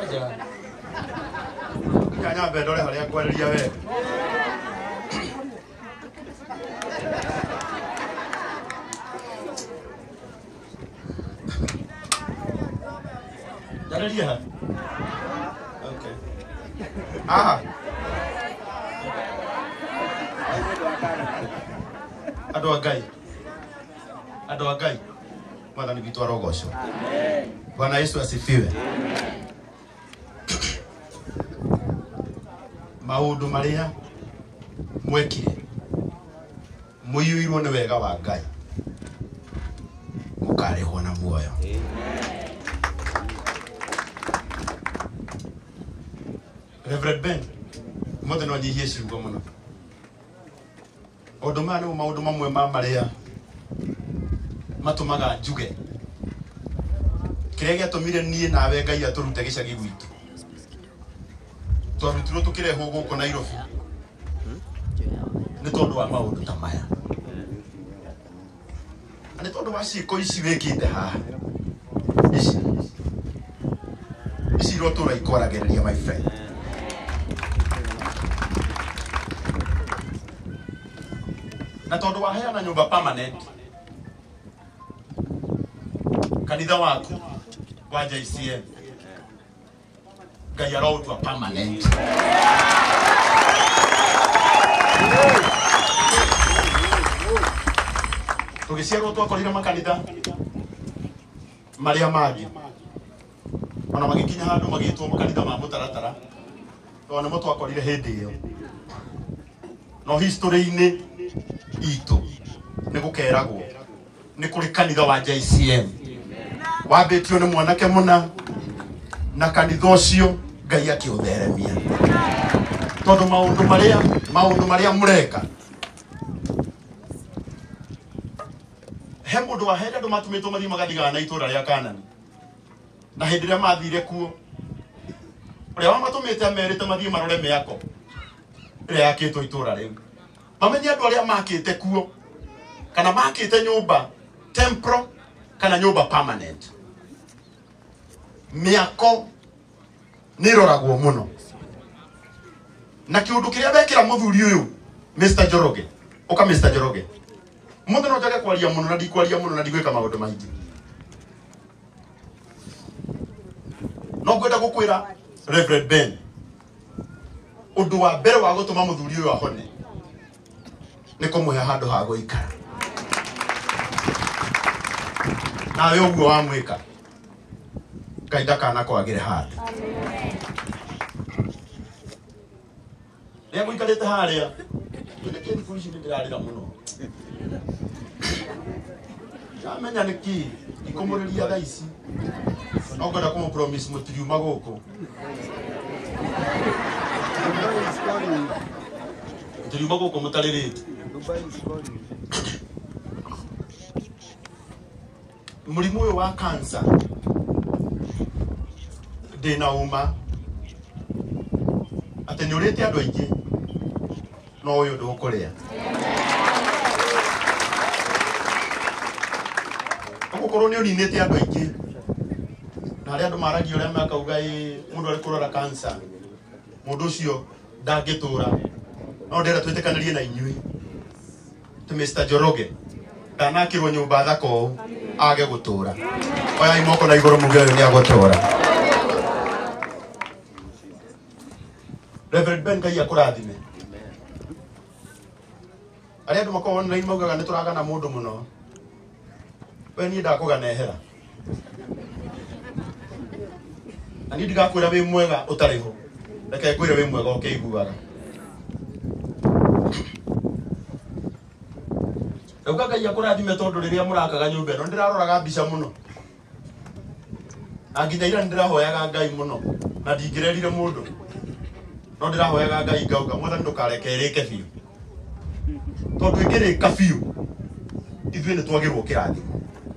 Kanya bedole haria kwariria we. Jariria. Okay. Aha. Adoagai. Mwathani witũ arogocwo. Bwana Yesu asifiwe. Maundu maria mwekire muyuirwo ni wega wa Ngai mukarehwo na muoyo. Rev Ben mothe no nyihie ciugo muno. Maundu maya nĩ maundu mamwe ma maria matumaga njuge kiria giatumire nie nawe Ngai aturute gicagi gwitu twarutirwo tukirehwo guku Nairobi ni tondu wa maundu ta maya ani tondu wa ciiko ici wikite haha ici rotura ikoragiriria my friend. Na tondu wa heana nyumba permanent kanitha waku wa JCM Ngai arautua permanent. Tugiciarwo twakorire makanitha maria mangi ona magikinya handu magitwo makanitha ma mutaratara to nimo twakorire hindi iyo no history-ini itu ni gukeragwo ni kuri kanitha wa JCM wambitio ni mwanake muna na kanitha ucio Ngai akiutheremia tondu maundu maria mureka he mundu wa henda matumĩtwo mathi magathigana na itura ria Kanani na hindi ria mathire kuo uria wa matumĩte amerite mathie marore miako ria yakitwo itura riu mamenye andu aria makite kuo kana makite nyumba temporal kana nyumba permanent miako niroragwo muno na kiundu kiria bekira muthuri uyu Mr. Njoroge uka Mr. Njoroge mundu no njage kwaria muno na ndikwaria muno na ndigwika maundu maingi no ngwenda gukwira Rev Ben undu wa mbere wa gutuma muthuri uyu ahone ni kumuhe handu ha guikara nawe uguo wa mwika kaida kana kwagire handu ria guikarite haria ni kini kuishi ndirarira muno amenya niki ikumuriria thaa ici no ngwenda kumu promise mutiriuma guku mutiriuma guku mutaririte murimu uyu wa cancer ndina uma ati ni urite andu aingi no uyu ndukuria gukorwo ni uninite andu aingi na aria andu maragia uria makauga mundu ari kurora cancer mundu ucio ndangitura no ndera twitikanirie na inyui tu Mr. Njoroge ndanakirwo nyumba thako age gutura oya imoko na iguru muge ni agutura Rev Ben Ngai akurathime aria andu makoo online maugaga ni turagana mundu muno we ni ndakuganehera ani ndigakwira wi mwega utariho reke kwira wi mwega ukiiguaga Uga Ngai akurathime tondu riria murakaga nyumba ino ndiraroraga mbica muno anginya ira ndirahoyaga Ngai muno na ndingirerire mundu no ndirahoyaga Ngai ngauga mwathani ndukareke irike biu tondu ingirika biu ithuĩ nĩ twagĩrwo kĩrathimo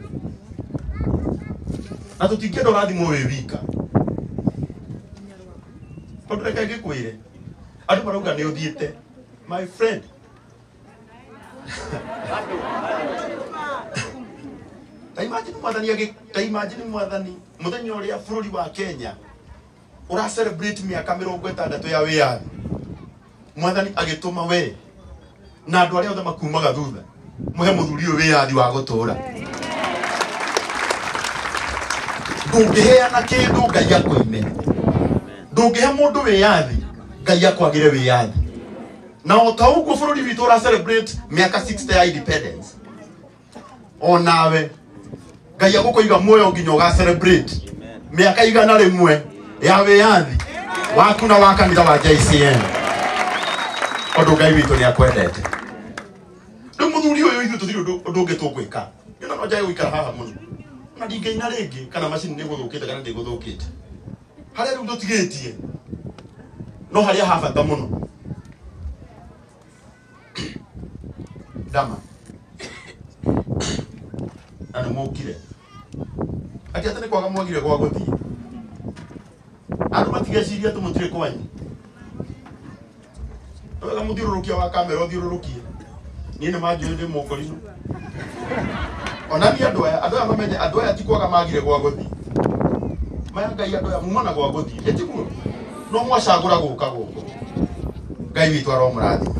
na tũtingĩenda ũrathimo wĩ wika tondu reke ngĩkwĩre andũ marauga nĩ ũthiĩte my friend ta imagine mwathani mũthenya ũrĩa bũrũri wa Kenya ura celebrate miaka 60 ya wiyathi mwathani agituma we na andu aria othe makumaga thutha muhe muthuri uyu wiyathi wa gutura ndungiheana kindu Ngai akoime ndungihe mundu wiyathi Ngai akwagire wiyathi na otauguo bururi witu ura celebrate miaka 60 ya independence onawe Ngai agukoiga muoyo nginya uga celebrate miaka 100 ya wiyathi waku na wa kanitha wa JCN ondu Ngai witu ni akwendete ndu muthuri uyu ithu tuthiri undu ungi tugwika ino no njage gwikara haha muno na ndingeina ringi kana macini ni guthukite kana ndi guthukite haria riu ndutigitie no haria habata muno dama ana mukire ati atene kwaga mwagire kwa guthii andu matigeciria tumutire kwanyu wega muthiururukia wa kamera uthiururukie ni manjire ndi mukorino ona ni andu aya mamenye andu aya tikwaga magire kwa guthii maya Ngai andu aya mumana kwa guthii etiguo no mwacagura guka guko Ngai witu aromurathi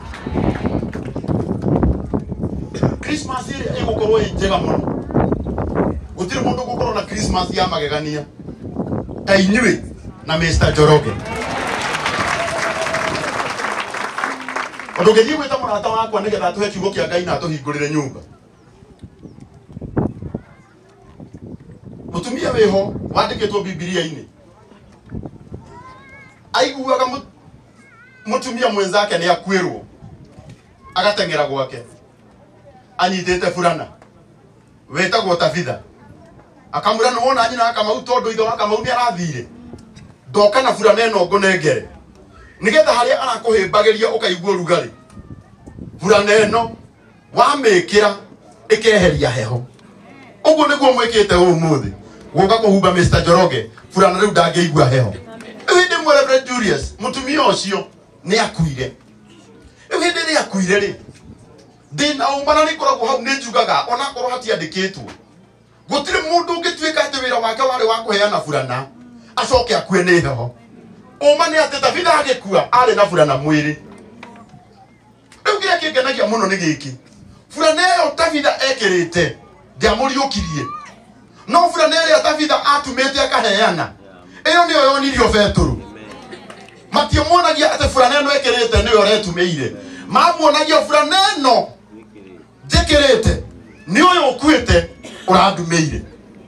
Christmas ile igukorwo njega muno gutire mundu gukorwo na Christmas ya magegania ta inyui na Mr. Joroge ondu ngethi gwita murata wakwa nigetha tuhe kiugo kia Ngai na tuhingurire nyumba mutumia weho wandikitwo Biblia-ini aiguaga mutumia mwenzake ni akwirwo agatengera gwake anyitete furana wetagwo Tabitha akamura no wona nyina akamau tondu itho akamau ni arathire ndoka na furana eno ngonengere nigetha haria arakuhimbagiria ukaigua rugari furana eno wamikira ikeheria heho uguo niguo mwikite umuthi guka kuhumba Mr. Joroge furana riu ndangeigua heho indi Rev Julius mutumia ucio ni akuire indi ni akuire ri dina umana ni koragwo hau ni njugaga ona korwo hatiandikitwo gutire mundu ungituika ati wira wake wari wa kuheana furana acoke akue ni heho umani ati Tabitha agikua ari na furana mwiri riu kira kingenagia muno ni giki furana iyo Tabitha ekirite ndiamuriukirie no furana iyo Tabitha atumite akaheana iyo niyo yonirio Peturu matio monagia ati furana ino ekirite niyo retumeire mamuonagia furana ino jekirite ni uyu ukuite urandumeire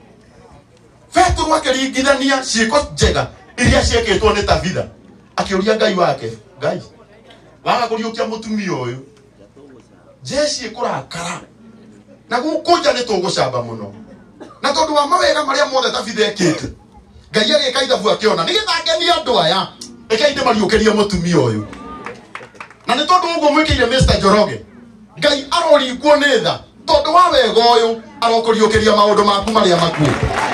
Peturu akiringithania ciiko njega iria ciekitwo ni Tabitha akiuria Ngai wake Ngai waga kuriukia mutumia uyu jeshi ikurakara na gukunja ni tugucamba muno na tondu wa mawega maria mothe Tabitha ekite Ngai agika ithabu akiona nigetha ngenia andu aya ekainde mariukirie mutumia uyu na ni tondu uguo mwikire Mr. Joroge Ngai aroringwo ni tha tondu wa wega uyu arokuriukiria maundu maku maria maku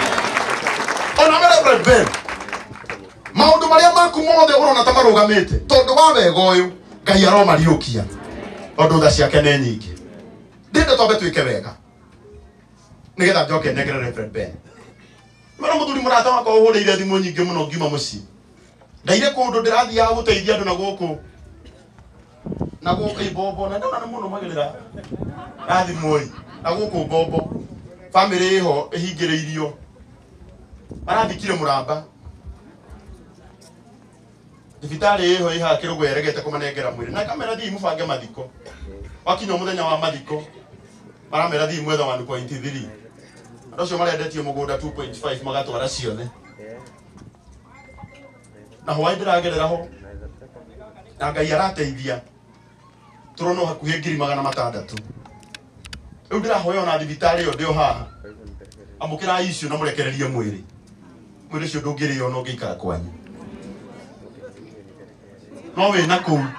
ona Rev Ben maundu maria maku mothe urona ta marugamite tondu wa wega uyu Ngai aromariukia tondu tha ciake ni nyingi ndinde twambe twike wega nigetha njoke negere Rev Ben mara muthuri murata wakwa uhurire thimu nyingi muno ngiuma mucii ndaire kundu ndirathia guteithia andu na guku ibombo na ndona muno magirira rathimoi na guku bombo family iho ihingiriirio arathikire muramba thibitari iho ihakirwo gweregete kumanengera mwiri na kamera thii mubange mathiko wakinya muthenya wa mathiko maramera thii mwetha 1.3 ndocio marendetio mugunda 2.5 magatwara cione na hwai ndiragerera ho na Ngai arateithia turono hakuhi 600,000 riu ndirahoya na thibitari yo ndio haha amukira icio na murekererie mwiri ucio ndungirio no ngikara kwanyu no we na kuu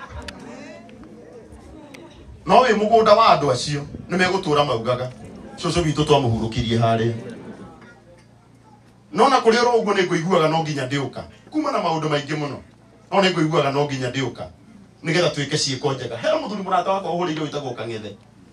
no we mugunda wa andu acio ni megutura maugaga cucu witu twamuhurukirie haria no na kuri ro uguo ni nguiguaga no nginya ndiuka kuma na maundu maingi muno no ni nguiguaga no nginya ndiuka nigetha twike ciiko njega hera muthuri murata wakwa uhurire witagwo Kangethe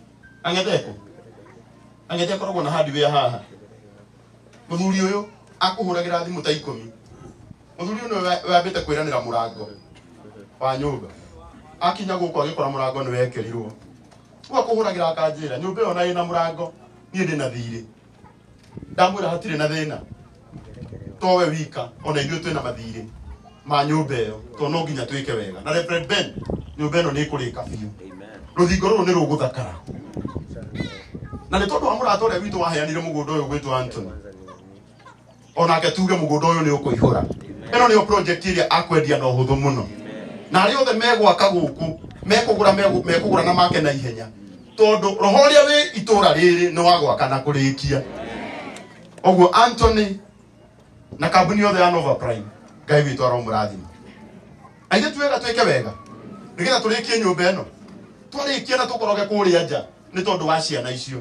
Angethe koragwo na hardware haha muthuri uyu akuhuragira thimu ta 10 muthuri uyu wambite kwiranira murango wa nyumba akinya guko agikora murango ni wekerirwo uga kuhuragira akanjira nyumba yo na ina murango nie ndi na thiri ndamwira hatire na thina towe wika ona ithuĩ twĩna mathirĩ ma nyũmba ĩyo to no nginya twĩke wega na Rev Ben nyũmba ĩno nĩ ĩkũrĩka biũ rũthingo rũrũ nĩ rũgũthakara na nĩ tondũ wa mũrata ũrĩa witũ waheanire mũgũnda ũyũ gwĩtwo Anthony onake tuge mũgũnda ũyũ nĩ ũkũihũra ĩno nĩyo project ĩrĩa akwendia na ũhũthũ mũno na arĩa othe megwaka gũkũ mekũgũra na make na ihenya tondũ roho ũrĩa wĩ itũũra rĩrĩ nĩ wa gwaka na kũrĩkia ũguo Anthony na kambuni yothe ya Nova Prime Ngai witũ aromũrathima na ithuĩ twega twĩke wega nĩgetha tũrĩkie nyũmba ĩno twarĩkia na tũkoroge kũrĩa nja nĩ tondũ wa ciana icio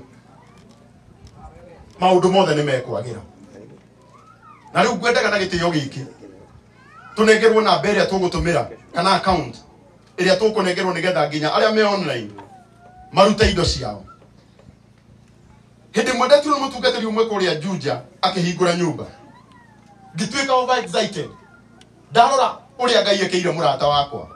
maũndũ mothe nĩ mekwagĩra na rĩu ngwendaga na gĩtĩo gĩkĩ tũnengerwo namba ĩrĩa tũgũtũmĩra kana account ĩrĩa tũkũnengerwo nĩgetha nginya arĩa me online marute indo ciao hĩndĩ ĩmwe ndetirwo nĩ mũtungatĩri ũmwe kũrĩa Juja akĩhingũra nyũmba ngĩtuĩka over excited ndarora ũrĩa Ngai ekĩire mũrata wakwa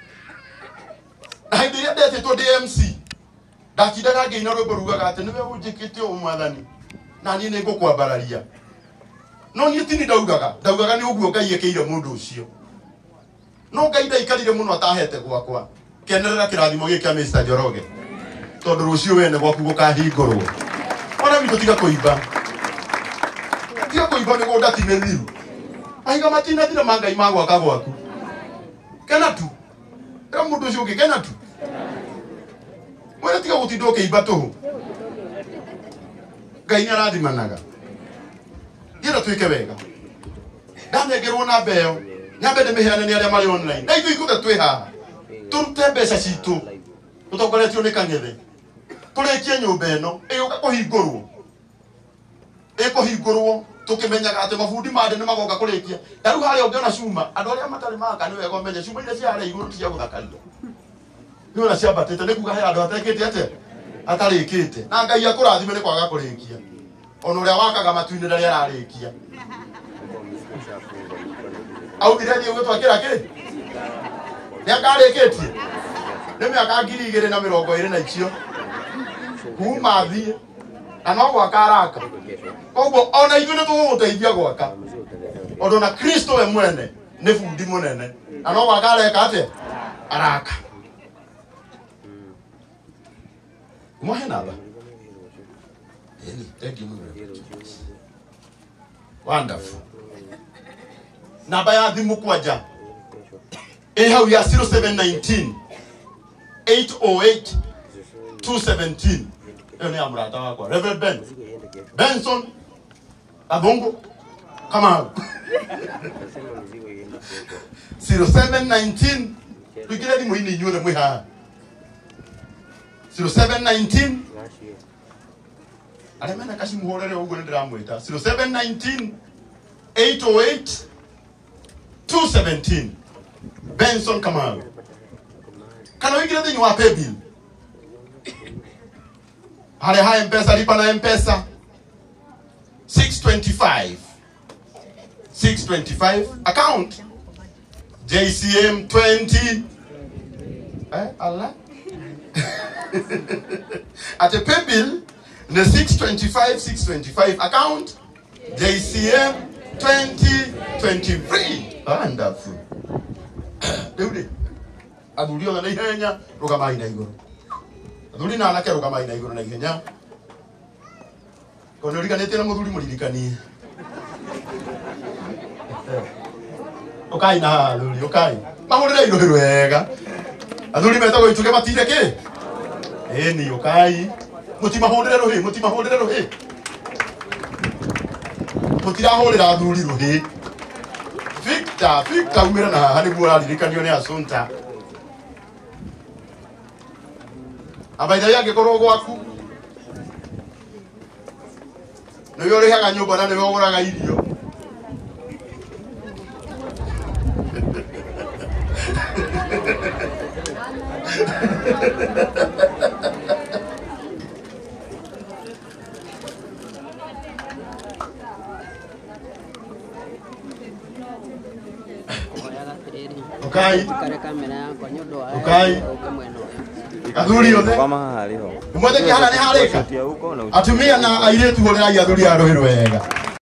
na hĩndĩ ĩrĩa ndetĩtwo DMC ndatindaga ngĩina rwĩmbo rugaga atĩ nĩwe ũnjĩkĩte ũũ Mwathani na niĩ nĩ ngũkwambararia no niĩ tini ndaugaga nĩ ũguo Ngai ekĩire mũndũ ũcio no Ngai ndaikarire mũno atahete gwakwa kenerera kĩrathimo gĩkĩ kĩa Mr. Njoroge tondũ rũciũ wene gwaku gũkahingũrwo ona witũ tiga kũimba mĩgũnda ti mĩthiru aiga matinathire ma Ngai ma gwaka gwaku kena tu mũndũ ũcio ũngĩ kena tu mwere tiga gũtinda ũkĩimba tũhũ Ngai nĩ arathimanaga ndienda twĩke wega ndanengerwo namba ĩyo nyambe ndĩmĩheane nĩ arĩa marĩ online na ithuĩ ithuothe twĩ haha tũrute mbeca citũ tũtongoretio nĩ Kang'ethe tũrĩkie nyũmba ĩno ĩgũka kũhingũrwo tukimenyaga ati mabundi mande nĩ magoka kũrĩkia rĩu harĩa ũngĩona cuma andũ arĩa matarĩ maka nĩ wega ũmenye cuma iria ciarĩ igũrũ cia gũthakaria nĩ ona ciambatĩte nĩ kuga he andũ atekĩte atĩa atarĩkĩte na Ngai akũrathime nĩ kwaga kũrĩkia ona ũrĩa wakaga matu-inĩ rĩrĩa ararĩkia augire thiĩ gwĩtwakĩra kĩ nĩ akarĩkĩtie nĩ mĩaka 2020 na icio kuma thiĩ na no gwaka araka koguo ona ithuĩ nĩ tũgũgũteithia gwaka ũndũ na Kristo we mwene nĩ bundi mũnene na no gwaka areka atĩa araka mwahe namba thank you wonderful namba ya thimũ kwanja ĩ hau ya 0719 808 217 ĩyo nĩ ya mũrata wakwa Rev Ben Benson Abongo Kamau 0719 tukire thimũ-inĩ inyuothe mwĩ haha 0719 arĩa mena kacimuhũrere ũguo nĩ ndĩramwĩta 0719 808 217 Benson Kamau kana wĩkĩre thĩinĩ wa paybill harĩa ha M-Pesa lipa na M-Pesa 625 account JCM 20 Allah at a paybill the 625 account JCM 2023 wonderful Daudi athuri othe na ihenya rugamai na igũrũ athuri na anake rugamai na igũrũ na ihenya kono riganĩtie na mũthuri mũririkanie ukai na athuri ukai mahũrĩre indo wega athuri metagwo ituke matire kĩ ĩni ukai mũtimahũrĩre rũhĩ mũtirahũrĩra athuri rũhĩ Victor umĩra na haha nĩguo ũraririkanio nĩ Asunta abaitha yangĩkorwo gwaku nĩwe ũrĩhaga nyũmba na nĩwe ũgũraga irio Ukai. Ukai. Athuri othe. Mwathani harika. Atumia na airĩtu hũrĩrai athuri a rũĩ rwega.